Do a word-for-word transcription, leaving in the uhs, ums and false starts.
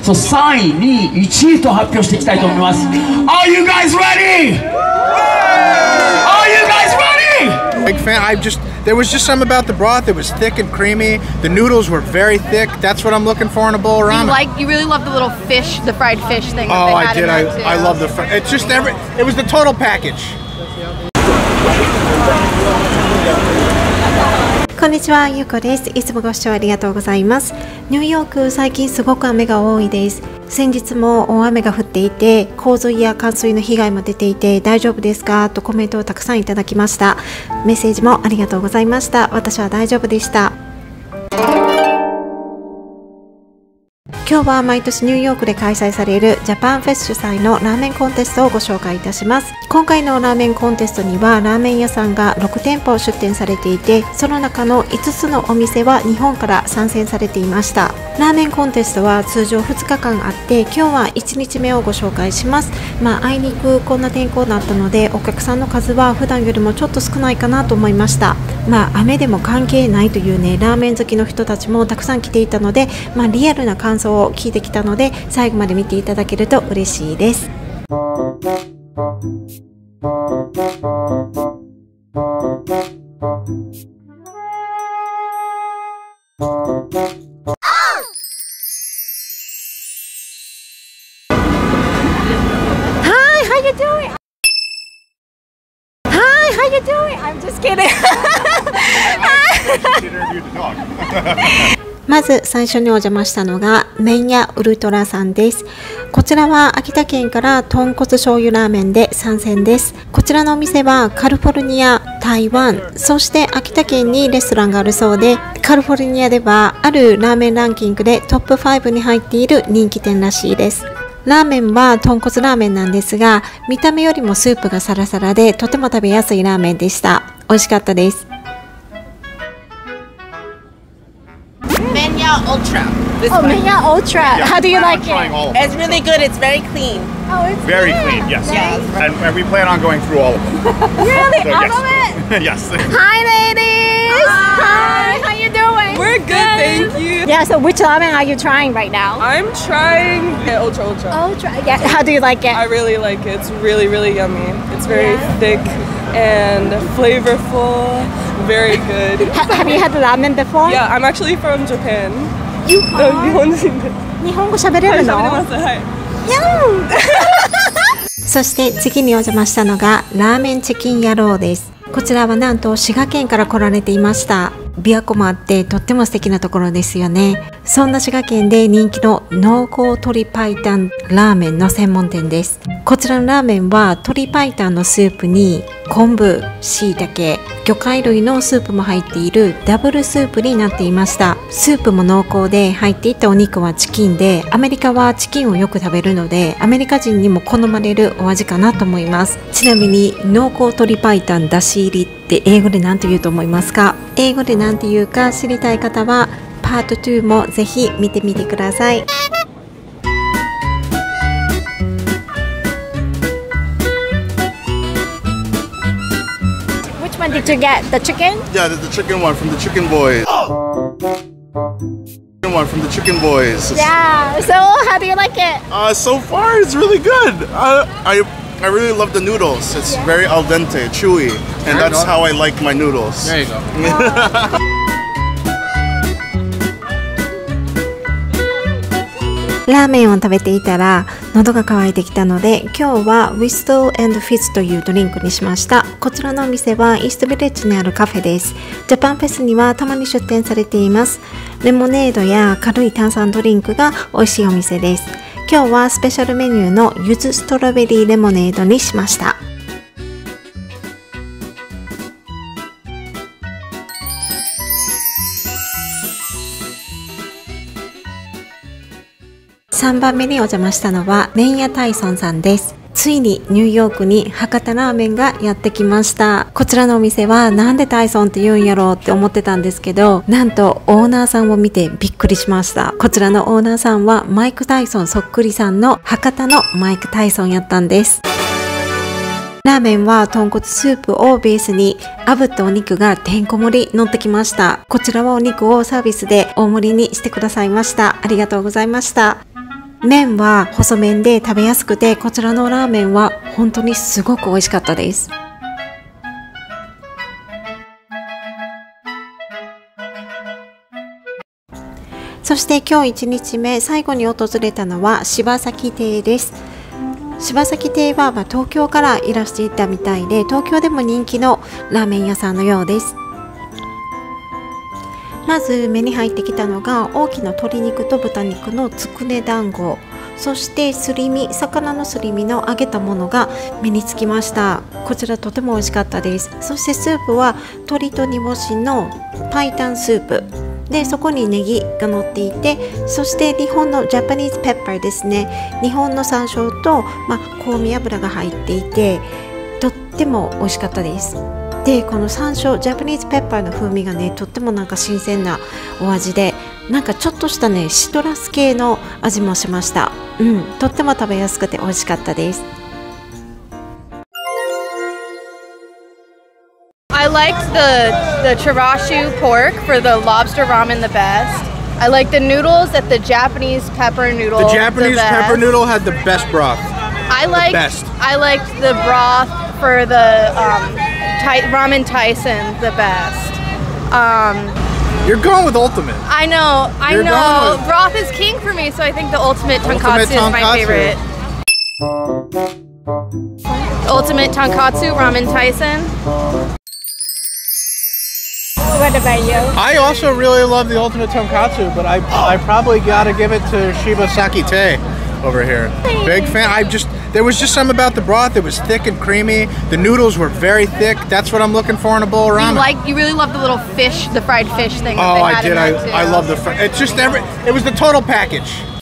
そう、さんい、にい、いちいと発表していきたいと思います。 Are you guys ready? Are you guys ready? Big fan. I just there was just something about the broth. It was thick and creamy. The noodles were very thick. That's what I'm looking for in a bowl of ramen. You like you really love the little fish, the fried fish thing. That oh, they I had did. in I there too. I love the. Fr it's just every. It was the total package. こんにちは、ゆうこです。いつもご視聴ありがとうございます。ニューヨーク、最近すごく雨が多いです。先日も大雨が降っていて、洪水や冠水の被害も出ていて、大丈夫ですかとコメントをたくさんいただきました。メッセージもありがとうございました。私は大丈夫でした。今日は毎年ニューヨークで開催されるジャパンフェス主催のラーメンコンテストをご紹介いたします。今回のラーメンコンテストにはラーメン屋さんがろく店舗出店されていて、その中のいつつのお店は日本から参戦されていました。ラーメンコンテストは通常ふつかかんあって、今日はいちにちめをご紹介します。まああいにくこんな天候だったので、お客さんの数は普段よりもちょっと少ないかなと思いました。まあ雨でも関係ないというね、ラーメン好きの人たちもたくさん来ていたので、まあリアルな感想を聞いてきたので、最後まで見ていただけると嬉しいです。How you doing? Hi, how you doing? I'm just kidding. まず最初にお邪魔したのが麺屋ウルトラさんです。こちらは秋田県から豚骨醤油ラーメンで参戦です。こちらのお店はカリフォルニア、台湾、そして秋田県にレストランがあるそうで、カリフォルニアではあるラーメンランキングでトップごに入っている人気店らしいです。ラーメンは豚骨ラーメンなんですが、見た目よりもスープがサラサラでとても食べやすいラーメンでした。美味しかったです。 Menya Ultra. This Oh, one. Menya Ultra. Yeah, How do you plan like on trying it? all of them. It's really good. It's very clean. Oh, it's Very good. clean, yes. Yes. And, and we plan on going through all of them. Really? So, All yes. of it? Yes. Hi, ladies. Hi. How you doing? We're good, thank you. Yeah. So, which ramen are you trying right now? I'm trying the Ultra Ultra. Ultra. Yeah. How do you like it? I really like it. It's really, really yummy. It's very Yeah. thick and flavorful. Very good. Ha- have you had ramen before? Yeah, I'm actually from Japan. You 日 are? 本人で。 日本語喋れはい、 るの？ 喋れます。はい。 そして次にお邪魔したのがラーメンチキン野郎です。こちらはなんと滋賀県から来られていました。琵琶湖もあってとっても素敵なところですよね。そんな滋賀県で人気の濃厚鶏白湯ラーメンの専門店です。こちらのラーメンは鶏白湯のスープに昆布、椎茸、魚介類のスープも入っているダブルスープになっていました。スープも濃厚で、入っていったお肉はチキンで、アメリカはチキンをよく食べるのでアメリカ人にも好まれるお味かなと思います。ちなみに濃厚鶏白湯だし入りって英語で何と言うと思いますか？英語で何て言うか知りたい方はパートにもぜひ見てみてください。Which one did you get? The chicken? Yeah, the, the chicken one from the Chicken Boys. Chicken one from the Chicken Boys. Yeah. So how do you like it? Uh, so far, it's really good. Uh, I I really love the noodles. It's very al dente, chewy, and that's how I like my noodles. There you go. ラーメンを食べていたら喉が渇いてきたので、今日はウィストル&フィズというドリンクにしました。こちらのお店はイーストビレッジにあるカフェです。ジャパンフェスにはたまに出店されています。レモネードや軽い炭酸ドリンクが美味しいお店です。今日はスペシャルメニューの柚子ストロベリーレモネードにしました。さんばんめにお邪魔したのは麺屋タイソンさんです。ついにニューヨークに博多ラーメンがやってきました。こちらのお店はなんでタイソンって言うんやろうって思ってたんですけど、なんとオーナーさんを見てびっくりしました。こちらのオーナーさんはマイク・タイソンそっくりさんの博多のマイク・タイソンやったんです。ラーメンは豚骨スープをベースに炙ったお肉がてんこ盛り乗ってきました。こちらはお肉をサービスで大盛りにしてくださいました。ありがとうございました。 麺は細麺で食べやすくて、こちらのラーメンは本当にすごく美味しかったです。そして今日いちにちめ、最後に訪れたのは柴崎亭です。柴崎亭はまあ東京からいらしていたみたいで、東京でも人気のラーメン屋さんのようです。まず目に入ってきたのが大きな鶏肉と豚肉のつくね団子、そしてすり身、魚のすり身の揚げたものが目につきました。こちらとても美味しかったです。そしてスープは鶏と煮干しの白湯スープで、そこにネギが乗っていて、そして日本のジャパニーズペッパーですね、日本の山椒と、まあ、香味油が入っていて、とっても美味しかったです。で、この山椒ジャパニーズペッパーの風味がね、とってもなんか新鮮なお味で、なんかちょっとしたねシトラス系の味もしました。うん、とっても食べやすくて美味しかったです。 I liked the the chirashu pork for the lobster ramen the best. I liked the noodles at the Japanese pepper noodle. The Japanese the pepper noodle had the best broth. I liked best. I liked the broth for the um, Ty ramen Tyson the best. Um, You're going with ultimate. I know, I You're know. going with- Broth is king for me, so I think the ultimate tonkatsu Ultimate is my tonkatsu. favorite. Ultimate tonkatsu ramen Tyson. What about you? I also really love the ultimate tonkatsu, but I I probably gotta give it to Shibasaki Tei over here. Big fan. I just there was just something about the broth. It was thick and creamy. The noodles were very thick. That's what I'm looking for in a bowl of ramen. You like, you really love the little fish, the fried fish thing. That Oh, they I had did. in I there too. I love the. Fr- it's just every. It was the total package.